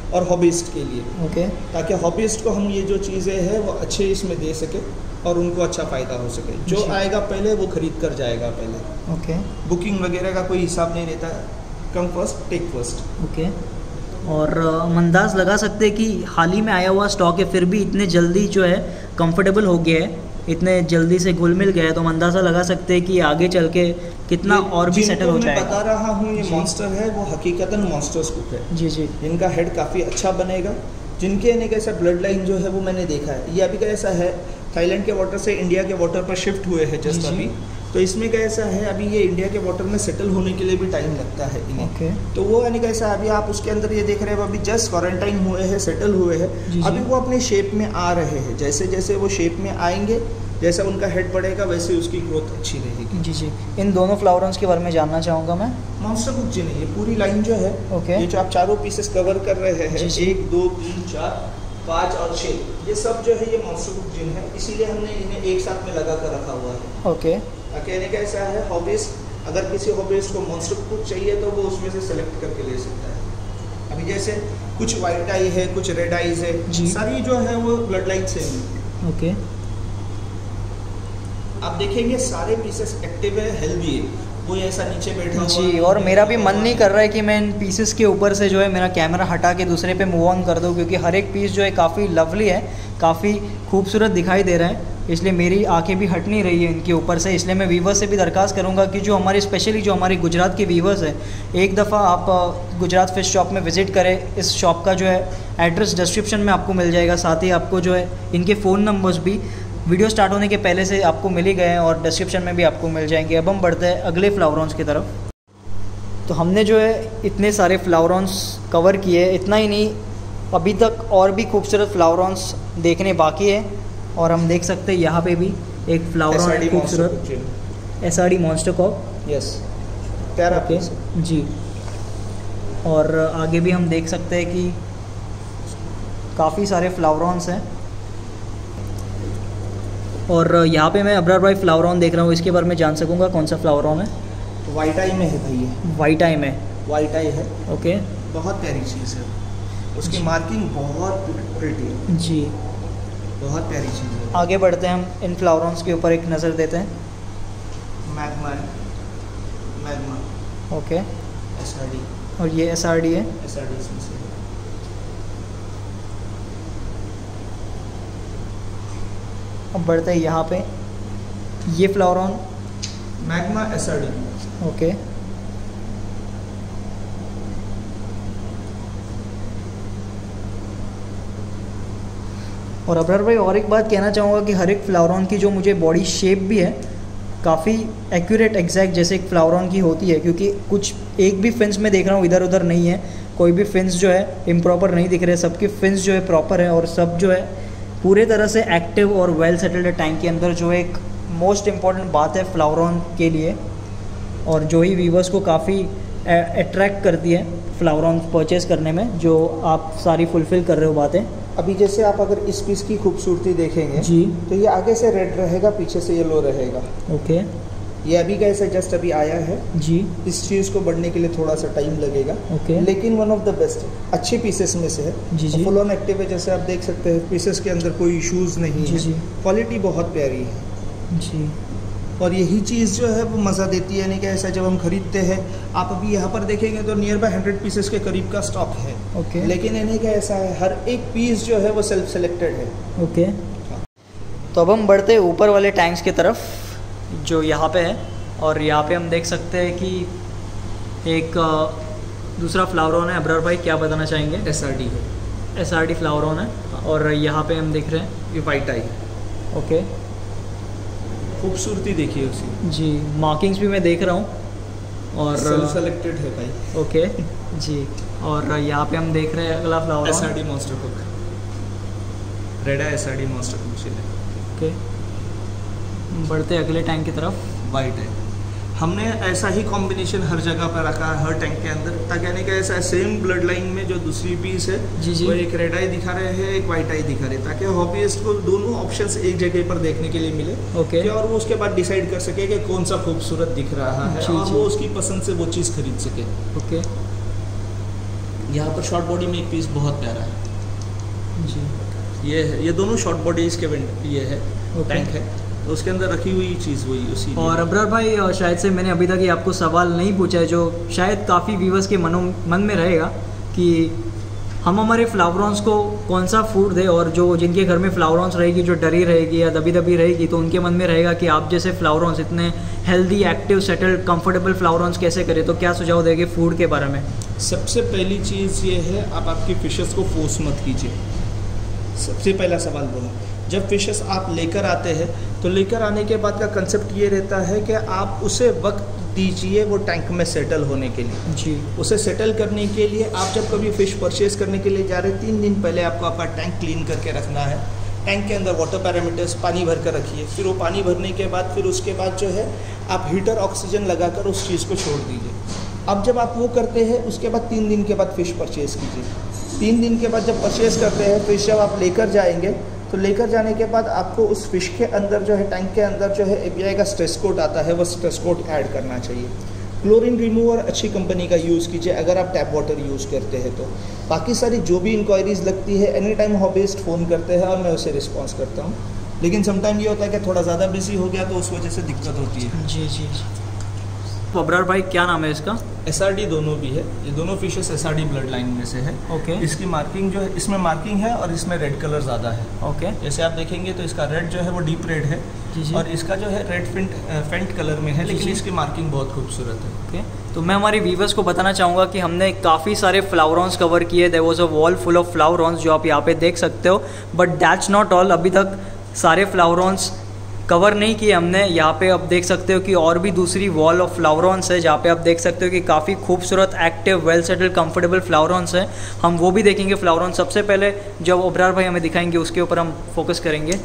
और हॉबीस्ट के लिए, ओके, ताकि हॉबीस्ट को हम ये जो चीज़ें हैं वो अच्छे इसमें दे सके और उनको अच्छा फ़ायदा हो सके। जो आएगा पहले वो ख़रीद कर जाएगा पहले। ओके, बुकिंग वगैरह का कोई हिसाब नहीं रहता, come first take first. Okay. और हम अंदाज़ लगा सकते हैं कि हाल ही में आया हुआ स्टॉक है, फिर भी इतने जल्दी जो है कंफर्टेबल हो गया है, इतने जल्दी से घुल मिल गया है, तो हम अंदाज़ा लगा सकते हैं कि आगे चल के कितना और भी सेटल हो जाएगा। मैं बता रहा हूँ ये मॉन्स्टर है वो हकीकतन मॉन्स्टर स्कूप है। जी जी। इनका हेड काफ़ी अच्छा बनेगा, जिनके यानी कैसा ब्लड लाइन जो है वो मैंने देखा है। ये अभी कैसा है, थाईलैंड के वाटर से इंडिया के वाटर पर शिफ्ट हुए हैं जस्ट अभी, तो इसमें कैसा है अभी ये इंडिया के वाटर में सेटल होने के लिए भी टाइम लगता है इन्हें। ओके। तो वो यानी कैसा अभी आप उसके अंदर ये देख रहे हैं, अभी जस्ट क्वारंटाइन हुए हैं, सेटल हुए हैं, अभी वो अपने शेप में आ रहे हैं। जैसे जैसे वो शेप में आएंगे, जैसा उनका हेड बढ़ेगा वैसे उसकी ग्रोथ अच्छी रहेगी। जी जी। इन दोनों फ्लावरॉन्स के बारे में जानना चाहूँगा मैं। मॉन्स्टर कुक जिन है ये पूरी लाइन जो है, ओके, ये जो आप चारों पीसेस कवर कर रहे हैं 1 2 3 4 5 और 6, ये सब जो है ये मॉन्स्टर कुक जिन है, इसीलिए हमने इन्हें एक साथ में लगा कर रखा हुआ है। ओके। कहने का ऐसा है हॉबीस्ट, अगर किसी हॉबीस्ट को मॉन्स्टर कुक चाहिए तो वो उसमें से सेलेक्ट करके ले सकता है। अभी जैसे कुछ वाइट आई है, कुछ रेड आईज है, सारी जो है वो ब्लड लाइन सेम है। ओके। आप देखेंगे सारे पीसेस एक्टिव है, हेल्दी है, कोई ऐसा नीचे बैठा जी। और मेरा भी मन नहीं कर रहा है कि मैं इन पीसेस के ऊपर से जो है मेरा कैमरा हटा के दूसरे पे मूव ऑन कर दूँ, क्योंकि हर एक पीस जो है काफ़ी लवली है, काफ़ी खूबसूरत दिखाई दे रहा है, इसलिए मेरी आंखें भी हट नहीं रही है इनके ऊपर से। इसलिए मैं वीवर्स से भी दरख्वास्त करूंगा कि जो हमारे स्पेशली जो हमारे गुजरात के वीवर्स हैं, एक दफ़ा आप गुजरात फिश शॉप में विज़िट करें। इस शॉप का जो है एड्रेस डिस्क्रिप्शन में आपको मिल जाएगा, साथ ही आपको जो है इनके फ़ोन नंबर्स भी वीडियो स्टार्ट होने के पहले से आपको मिल ही गए हैं और डिस्क्रिप्शन में भी आपको मिल जाएंगे। अब हम बढ़ते हैं अगले फ्लावरॉन्स की तरफ। तो हमने जो है इतने सारे फ्लावरॉन्स कवर किए, इतना ही नहीं अभी तक और भी खूबसूरत फ्लावरॉन्स देखने बाकी है। और हम देख सकते हैं यहाँ पे भी एक फ्लावरॉन है खूबसूरत, SRD मॉन्स्टर कॉक। यस, प्यारा पीस जी। और आगे भी हम देख सकते हैं कि काफ़ी सारे फ्लावरॉन्स हैं। और यहाँ पे मैं अब्रार भाई फ्लावरॉन देख रहा हूँ, इसके बारे में जान सकूँगा कौन सा फ्लावरॉन है? वाइट आई में है भाई, ये वाइट आई में, वाइट आई है। ओके। बहुत प्यारी चीज़ है, उसकी मार्किंग बहुत प्रिटी है जी, बहुत प्यारी चीज़ है। आगे बढ़ते हैं, हम इन फ्लावरॉन्स के ऊपर एक नज़र देते हैं। मैग्मा है, मैग्मा, ओके। SRD, और ये SRD है। SRD इसमें से। अब बढ़ते हैं यहाँ पे, ये फ्लावरॉन मैग्मा SRD, ओके। और अब्रार भाई और एक बात कहना चाहूँगा कि हर एक फ्लावरॉन की जो मुझे बॉडी शेप भी है काफ़ी एक्यूरेट एग्जैक्ट जैसे एक फ्लावरॉन की होती है, क्योंकि कुछ एक भी फिन्स में देख रहा हूँ इधर उधर नहीं है, कोई भी फिन्स जो है इम्प्रॉपर नहीं दिख रहे, सबके फिन्स जो है प्रॉपर है और सब जो है पूरे तरह से एक्टिव और वेल सेटल्ड है टैंक के अंदर, जो एक मोस्ट इम्पॉर्टेंट बात है फ्लावरॉन के लिए और जो ही व्यूवर्स को काफ़ी अट्रैक्ट करती है फ्लावरॉन परचेज़ करने में, जो आप सारी फुलफ़िल कर रहे हो बातें। अभी जैसे आप अगर इस पीस की खूबसूरती देखेंगे जी, तो ये आगे से रेड रहेगा, पीछे से येलो रहेगा। ओके। ये अभी कैसे जस्ट अभी आया है जी, इस चीज़ को बढ़ने के लिए थोड़ा सा टाइम लगेगा, ओके। लेकिन वन ऑफ द बेस्ट अच्छे पीसेस में से है। जी जी, फुल ऑन एक्टिव है, जैसे आप देख सकते हैं पीसेस के अंदर कोई इश्यूज नहीं जी है, जी, क्वालिटी बहुत प्यारी है जी। और यही चीज़ जो है वो मज़ा देती है। यानी कि ऐसा जब हम खरीदते हैं, आप अभी यहाँ पर देखेंगे तो नियर बाय 100 पीसेस के करीब का स्टॉक है, ओके। लेकिन यानी कि ऐसा है हर एक पीस जो है वो सेल्फ सेलेक्टेड है। ओके। तो अब हम बढ़ते हैं ऊपर वाले टैंक्स की तरफ जो यहाँ पे है, और यहाँ पे हम देख सकते हैं कि एक दूसरा फ्लावरॉन है। अब्रार भाई क्या बताना चाहेंगे? SRD है, SRD फ्लावरॉन है और यहाँ पे हम देख रहे हैं ये वाइट आई, ओके। खूबसूरती देखिए उसकी जी, मार्किंग्स भी मैं देख रहा हूँ और सेल्फ सेलेक्टेड है भाई, ओके जी। और यहाँ पे हम देख रहे हैं अगला flower SRD monster cook, red है SRD मॉन्स्टर कुक, ओके। बढ़ते अगले टैंक की तरफ, वाइट है। हमने ऐसा ही कॉम्बिनेशन हर जगह पर रखा है, हर टैंक के अंदर, ताकि यानी कि ऐसा सेम ब्लड लाइन में जो दूसरी पीस है जी जी, वो एक रेड आई दिखा रहे हैं, एक वाइट आई दिखा रहे हैं, ताकि हॉबीइस्ट को दोनों ऑप्शंस एक जगह पर देखने के लिए मिले, ओके। और वो उसके बाद डिसाइड कर सके कि कौन सा खूबसूरत दिख रहा है जी, और जी, वो उसकी पसंद से वो चीज़ खरीद सके। ओके। यहाँ पर शॉर्ट बॉडी में एक पीस बहुत प्यारा है जी। ये है, ये दोनों शॉर्ट बॉडी इसके ये है टैंक है, तो उसके अंदर रखी हुई चीज़ वही उसी। और अब्रार भाई शायद से मैंने अभी तक ये आपको सवाल नहीं पूछा है जो शायद काफ़ी व्यूवर्स के मन में रहेगा कि हम हमारे फ्लावरॉन्स को कौन सा फूड दें, और जो जिनके घर में फ्लावरॉन्स रहेगी, जो डरी रहेगी या दबी दबी रहेगी, तो उनके मन में रहेगा कि आप जैसे फ्लावरॉन्स इतने healthy, active, settled, comfortable flowerhorns कैसे करें, तो क्या सुझाव देंगे फूड के बारे में? सबसे पहली चीज़ ये है, आप आपकी फिशेस को फोर्स मत कीजिए। सबसे पहला सवाल बोला, जब फिशेस आप लेकर आते हैं तो लेकर आने के बाद का कंसेप्ट ये रहता है कि आप उसे वक्त दीजिए वो टैंक में सेटल होने के लिए जी। उसे सेटल करने के लिए आप जब कभी फ़िश परचेज़ करने के लिए जा रहे हैं, 3 दिन पहले आपको आपका टैंक क्लीन करके रखना है। टैंक के अंदर वाटर पैरामीटर्स पानी भर कर रखिए, फिर वो पानी भरने के बाद फिर उसके बाद जो है आप हीटर ऑक्सीजन लगाकर उस चीज़ को छोड़ दीजिए। अब जब आप वो करते हैं उसके बाद 3 दिन के बाद फ़िश परचेज़ कीजिए। 3 दिन के बाद जब परचेज़ करते हैं फ़िश जब आप लेकर जाएंगे तो लेकर जाने के बाद आपको उस फिश के अंदर जो है, टैंक के अंदर जो है API का स्ट्रेस कोट आता है, वो स्ट्रेस कोट ऐड करना चाहिए। क्लोरीन रिमूवर अच्छी कंपनी का यूज़ कीजिए अगर आप टैप वाटर यूज़ करते हैं तो। बाकी सारी जो भी इंक्वायरीज़ लगती है एनी टाइम हॉबीस्ट फ़ोन करते हैं और मैं उसे रिस्पॉन्स करता हूँ, लेकिन समटाइम ये होता है कि थोड़ा ज़्यादा बिजी हो गया तो उस वजह से दिक्कत होती है। जी जी। तो अब्रार भाई क्या नाम है इसका? SRD दोनों भी है, ये दोनों फिशेस SRD ब्लड लाइन में से है। ओके। इसकी मार्किंग जो है, इसमें मार्किंग है और इसमें रेड कलर ज़्यादा है। ओके। जैसे आप देखेंगे तो इसका रेड जो है वो डीप रेड है जी। और इसका जो है रेड फेंट कलर में है, लेकिन इसकी मार्किंग बहुत खूबसूरत है। ओके। तो मैं हमारे व्यूवर्स को बताना चाहूँगा कि हमने काफ़ी सारे फ्लावरॉन्स कवर किए। There was a wall full of flowerhorns जो आप यहाँ पे देख सकते हो, बट दैट्स नॉट ऑल। अभी तक सारे फ्लावरॉन्स कवर नहीं किए हमने। यहाँ पे आप देख सकते हो कि और भी दूसरी वॉल ऑफ फ्लावरॉन्स है जहाँ पे आप देख सकते हो कि काफ़ी खूबसूरत, active, well settled, comfortable flowerhorns हैं। हम वो भी देखेंगे फ्लावरॉन्स। सबसे पहले जब अब्रार भाई हमें दिखाएंगे उसके ऊपर हम फोकस करेंगे।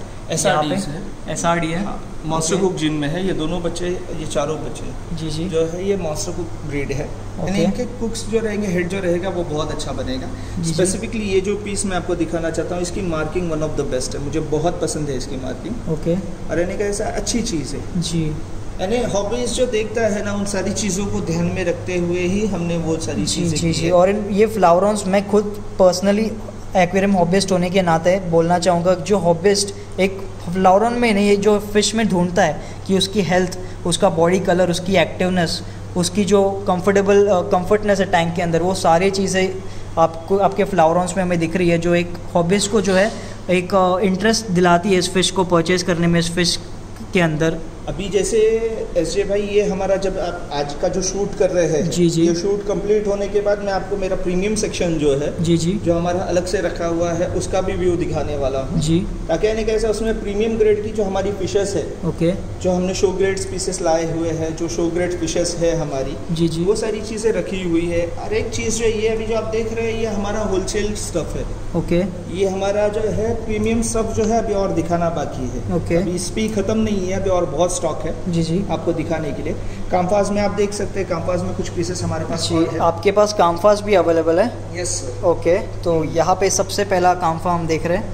SRD है, मॉन्स्टर कुक जिन में है। ये दोनों बच्चे, ये चारों बच्चे जी जी जो है ये मॉन्स्टर कुक ब्रीड है। यानी इनके कुक्स जो रहेंगे, हेड जो रहेगा वो बहुत अच्छा बनेगा। स्पेसिफिकली ये जो पीस मैं आपको दिखाना चाहता हूँ, इसकी marking one of the best है, मुझे बहुत पसंद है इसकी मार्किंग। ओके। और यानी का ऐसा अच्छी चीज़ है जी। यानी हॉबीज जो देखता है ना, उन सारी चीज़ों को ध्यान में रखते हुए ही हमने वो सारी चीज़ें जी जी। और ये फ्लावरॉन्स मैं खुद पर्सनली एक्वेरियम हॉबिस्ट होने के नाते बोलना चाहूँगा, जो हॉबिस्ट एक फ्लावरॉन में नहीं, ये जो फिश में ढूंढता है कि उसकी हेल्थ, उसका बॉडी कलर, उसकी एक्टिवनेस, उसकी जो कंफर्टनेस है टैंक के अंदर, वो सारी चीज़ें आपको आपके फ्लावरॉन्स में हमें दिख रही है, जो एक हॉबिस्ट को जो है एक इंटरेस्ट दिलाती है इस फिश को परचेज करने में, इस फिश के अंदर। अभी जैसे SJ भाई, ये हमारा जब आप आज का जो शूट कर रहे हैं, जी जी, ये शूट कंप्लीट होने के बाद मैं आपको मेरा प्रीमियम सेक्शन जो है, जी जी, जो हमारा अलग से रखा हुआ है, उसका भी व्यू दिखाने वाला हूँ जी। ताकि यानी कैसा उसमें प्रीमियम ग्रेड की जो हमारी फिशेस है, ओके, जो हमने शो ग्रेड स्पीसीज लाए हुए हैं, जो शो ग्रेड फिशेस है हमारी, जी जी, वो सारी चीज़ें रखी हुई है। और एक चीज़ जो ये अभी जो आप देख रहे हैं, ये हमारा होलसेल स्टफ है। ओके। ये हमारा जो है प्रीमियम स्टफ जो है अभी और दिखाना बाकी है। ओके। अभी इस पे खत्म नहीं है, अभी और बहुत स्टॉक है जी जी आपको दिखाने के लिए। काम्फास में आप देख सकते हैं, काम्फास में कुछ पीसेस हमारे पास जी। और है। आपके पास काम्फास भी अवेलेबल है? Yes sir. ओके, तो यहाँ पे सबसे पहला काम्फा हम देख रहे हैं।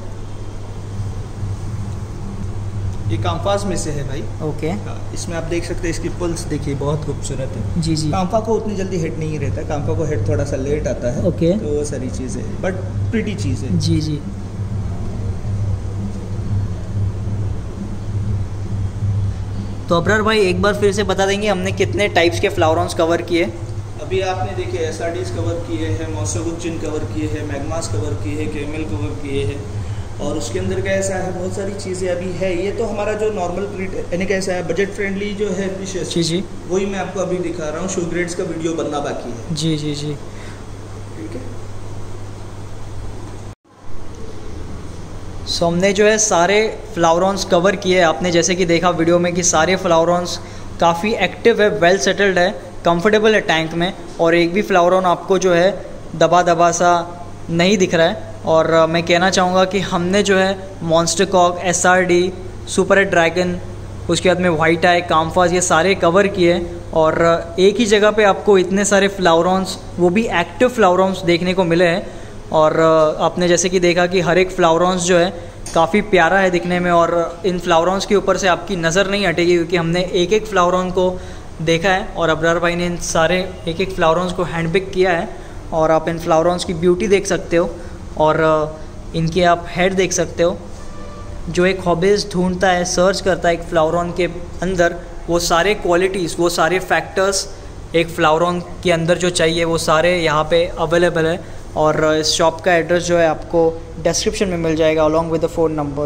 ये काम्फास में से है भाई। ओके। इसमें आप देख सकते हैं, इसकी पल्स देखिए बहुत खूबसूरत है। जी जी। काम्फा को उतनी जल्दी हेड नहीं रहता, काम्फा को हेड थोड़ा सा लेट आता है। ओके। तो वो सारी चीज़ें, बट प्रीटी चीज़ है। जी जी। तो अब्रार भाई एक बार फिर से बता देंगे हमने कितने टाइप्स के फ्लावरॉन्स कवर किए? अभी आपने देखे SRDs कवर किए हैं, मॉन्स्टर कवर किए हैं, मैग्मास कवर किए हैं, कैमल कवर किए हैं, और उसके अंदर कैसा है बहुत सारी चीज़ें अभी है। ये तो हमारा जो नॉर्मल प्रीट यानी कैसा है बजट फ्रेंडली जो है फिशेस, जी जी, वही मैं आपको अभी दिखा रहा हूँ। शो ग्रेड्स का वीडियो बनना बाकी है। जी जी जी। ठीक है। सो हमने जो है सारे फ्लावरॉन्स कवर किए। आपने जैसे कि देखा वीडियो में कि सारे फ्लावरॉन्स काफ़ी एक्टिव है, वेल सेटल्ड है, कंफर्टेबल है टैंक में, और एक भी फ्लावरॉन आपको जो है दबा दबा सा नहीं दिख रहा है। और मैं कहना चाहूँगा कि हमने जो है monster kok, SRD, super red dragon, उसके बाद में वाइट आई, काम्फास, ये सारे कवर किए। और एक ही जगह पे आपको इतने सारे फ्लावरॉन्स, वो भी एक्टिव फ्लावरॉन्स देखने को मिले हैं। और आपने जैसे कि देखा कि हर एक फ्लावरॉन्स जो है काफ़ी प्यारा है दिखने में, और इन फ्लावरॉन्स के ऊपर से आपकी नज़र नहीं हटेगी क्योंकि हमने एक एक फ्लावरॉन को देखा है और अब्रार भाई ने इन सारे एक एक फ्लावरॉन्स को हैंड पिक किया है। और आप इन फ्लावरॉन्स की ब्यूटी देख सकते हो और इनके आप हेड देख सकते हो। जो एक हॉबीज़ ढूंढता है, सर्च करता है एक फ्लावरॉन के अंदर, वो सारे क्वालिटीज़, वो सारे फैक्टर्स एक फ्लावरॉन के अंदर जो चाहिए वो सारे यहाँ पे अवेलेबल है। और इस शॉप का एड्रेस जो है आपको डिस्क्रिप्शन में मिल जाएगा along with the phone number.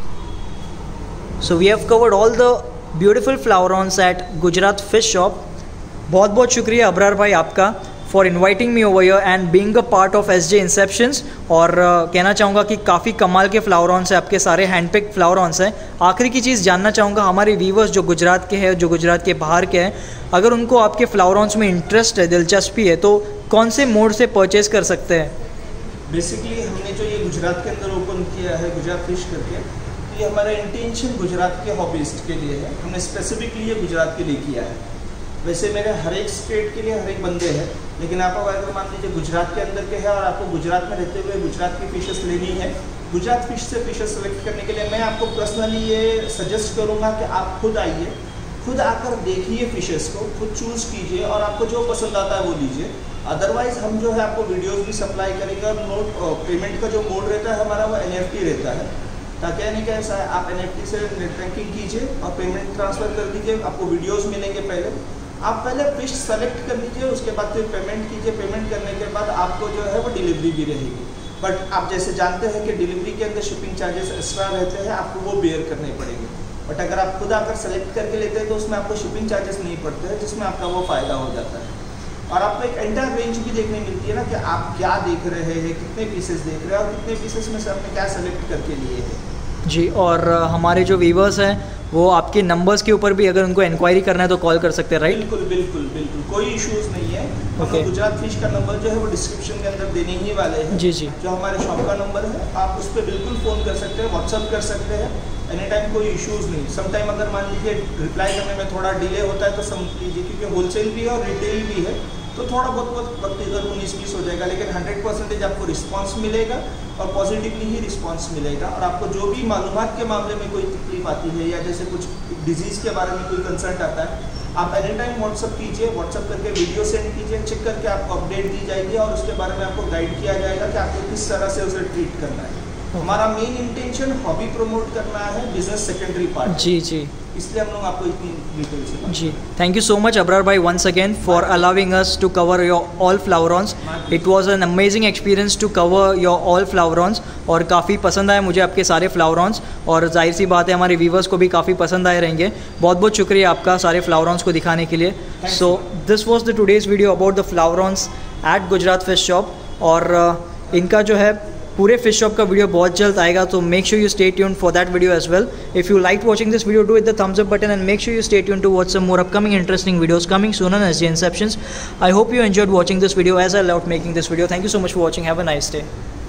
So we have covered all the beautiful flowerhorns at Gujarat fish shop. बहुत बहुत शुक्रिया अबरार भाई आपका for inviting me over here and being a part of SJ inceptions. और कहना चाहूँगा कि काफ़ी कमाल के फ्लावरॉन्स हैं, आपके सारे हैंड पिक फ्लावरॉन्स हैं। आखिरी की चीज़ जानना चाहूँगा, हमारे व्यूवर्स जो गुजरात के हैं, जो गुजरात के बाहर के हैं, अगर उनको आपके फ्लावरॉन्स में इंटरेस्ट है, दिलचस्पी है, तो कौन से मोड से परचेज़ कर सकते हैं? बेसिकली हमने जो ये गुजरात के अंदर ओपन किया है गुजरात फिश करके, तो ये हमारा इंटेंशन गुजरात के हॉबीस्ट के लिए है। हमने स्पेसिफिकली ये गुजरात के लिए किया है। वैसे मेरे हर एक स्टेट के लिए हर एक बंदे हैं, लेकिन आप अगर मान लीजिए गुजरात के अंदर के हैं और आपको गुजरात में रहते हुए गुजरात की फिशेस लेनी है, गुजरात फिश से फिशेस सेलेक्ट करने के लिए मैं आपको पर्सनली ये सजेस्ट करूँगा कि आप खुद आइए, खुद आकर देखिए फिशेस को, खुद चूज़ कीजिए और आपको जो पसंद आता है वो लीजिए। अदरवाइज़ हम जो है आपको वीडियोज़ भी सप्लाई करेंगे और पेमेंट का जो मोड रहता है हमारा वो NFT रहता है, ताकि यानी कि ऐसा है आप NFT से नेट बैंकिंग कीजिए और पेमेंट ट्रांसफ़र कर दीजिए, आपको वीडियोज़ मिलेंगे। पहले आप पहले फिश सेलेक्ट कर लीजिए, उसके बाद फिर पेमेंट कीजिए। पेमेंट करने के बाद आपको जो है वो डिलीवरी भी रहेगी, बट आप जैसे जानते हैं कि डिलीवरी के अंदर शिपिंग चार्जेस एक्स्ट्रा रहते हैं, आपको वो बेयर करने पड़ेंगे। बट अगर आप खुद आकर सेलेक्ट करके लेते हैं तो उसमें आपको शिपिंग चार्जेस नहीं पड़ते हैं, जिसमें आपका वो फ़ायदा हो जाता है। और आपको एक एंटायर रेंज भी देखने मिलती है ना, कि आप क्या देख रहे हैं, कितने पीसेस देख रहे हैं और कितने पीसेस में से आपने क्या सेलेक्ट करके लिए है। जी, और हमारे जो व्यूवर्स हैं वो आपके नंबर्स के ऊपर भी अगर उनको इंक्वायरी करना है तो कॉल कर सकते हैं, राइट? बिल्कुल बिल्कुल बिल्कुल, कोई इश्यूज़ नहीं है। ओके, गुजरात फिश का नंबर जो है वो डिस्क्रिप्शन के अंदर देने ही वाले हैं। जी जी, जो हमारे शॉप का नंबर है आप उस पर बिल्कुल फ़ोन कर सकते हैं, व्हाट्सअप कर सकते हैं, एनी टाइम, कोई इश्यूज़ नहीं। सम टाइम अगर मान लीजिए रिप्लाई करने में थोड़ा डिले होता है तो समझ लीजिए, क्योंकि होलसेल भी है और रिटेल भी है, तो थोड़ा बहुत वक्त इधर 19-20 हो जाएगा, लेकिन 100% आपको रिस्पांस मिलेगा और पॉजिटिवली ही रिस्पांस मिलेगा। और आपको जो भी मालूमात के मामले में कोई तकलीफ आती है या जैसे कुछ डिजीज़ के बारे में कोई कंसर्न आता है, आप एनी टाइम व्हाट्सअप कीजिए, व्हाट्सअप करके वीडियो सेंड कीजिए, चेक करके आपको अपडेट दी जाएगी और उसके बारे में आपको गाइड किया जाएगा कि आपको किस तरह से उसे ट्रीट करना है। हमारा मेन इंटेंशन हॉबी प्रमोट करना है, बिजनेस सेकेंडरी पार्ट। जी जी, इसलिए हम लोग आपको इतनी डिटेल से जी। Thank you so much Abrar भाई once again for allowing us to cover your all flowerhorns. It was an amazing experience to cover your all flowerhorns और काफ़ी पसंद आए मुझे आपके सारे फ्लावरॉन्स, और जाहिर सी बात है हमारे व्यूवर्स को भी काफ़ी पसंद आए रहेंगे। बहुत बहुत शुक्रिया आपका सारे फ्लावरॉन्स को दिखाने के लिए। So this was the today's video about the flowerhorns at Gujarat fish shop. और इनका जो है पूरे फिश शॉप का वीडियो बहुत जल्द आएगा, तो make sure you stay tuned for that video as well. If you like watching this video, do hit the thumbs up button and make sure you stay tuned to watch some more upcoming interesting videos coming soon on SJ Inceptions. I hope you enjoyed watching this video as I loved making this video. Thank you so much for watching. Have a nice day.